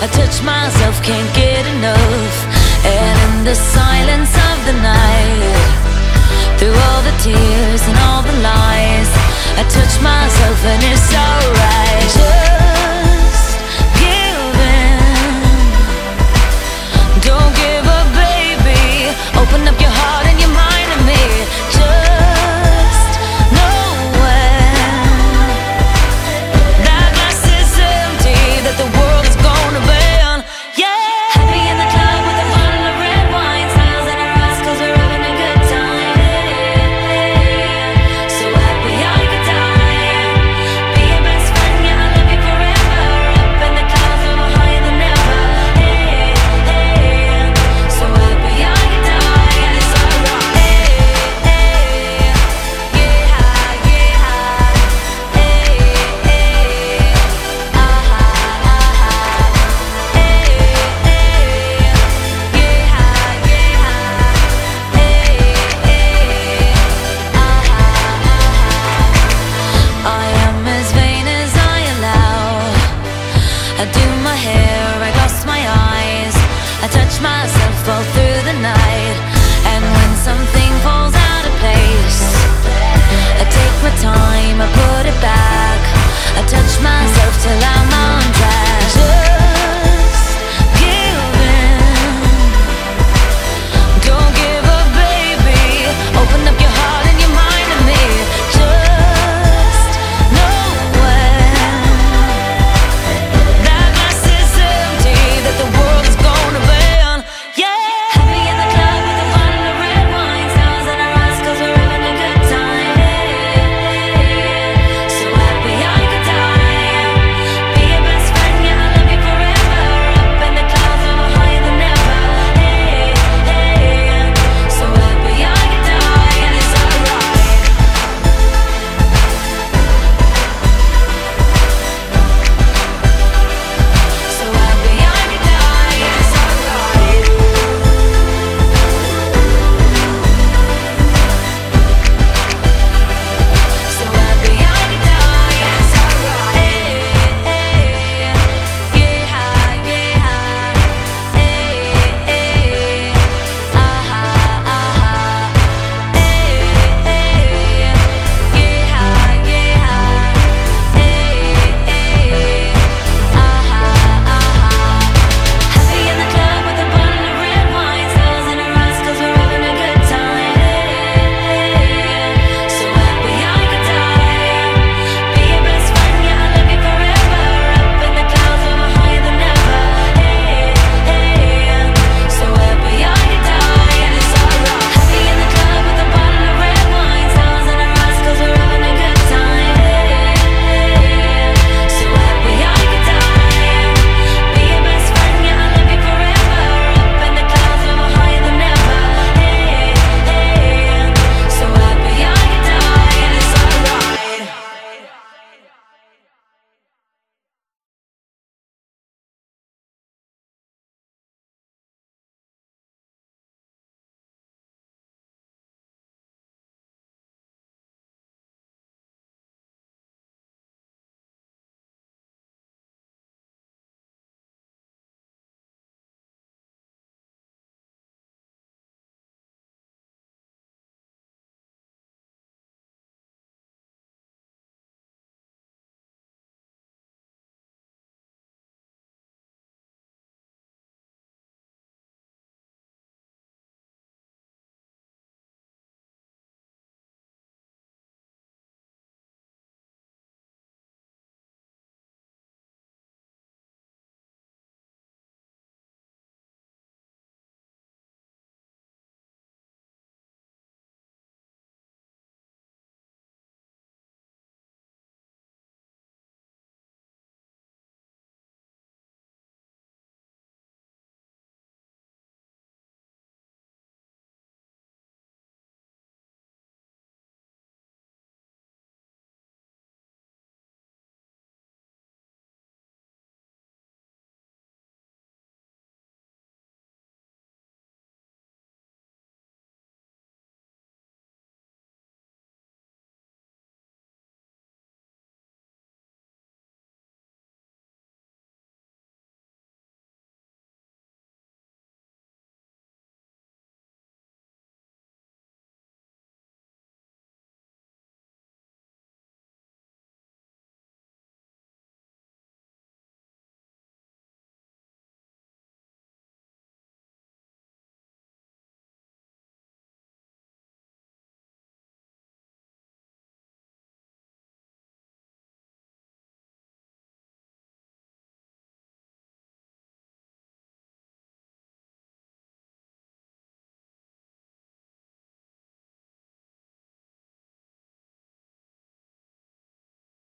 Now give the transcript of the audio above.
I touch myself, can't get enough. And in the silence of the night, through all the tears and all the lies, I touch myself and it's alright. Just give in, don't give up, baby. Open up your heart and your mind to me. Just know when that glass is empty, that the world is gonna burn. Yeah. Happy in the club with a bottle of red wine, smiles in our eyes 'cause we're having a good time. So happy I could die. Be your best friend, yeah, I love you forever. Up in the clouds, over higher than ever. Hey, hey. So happy I could die, and it's alright. Hey, hey. Yeah, yeah. Hey, hey. Ah-ha, ah-ha. Hey, hey. Yeah, yeah. Hey, hey. Ah-ha, ah-ha. I am as vain as I allow. I do my hair, I gloss my eyes, I touch myself all through the night. And when something falls out of place, I take my time, I put it back. I touch myself till I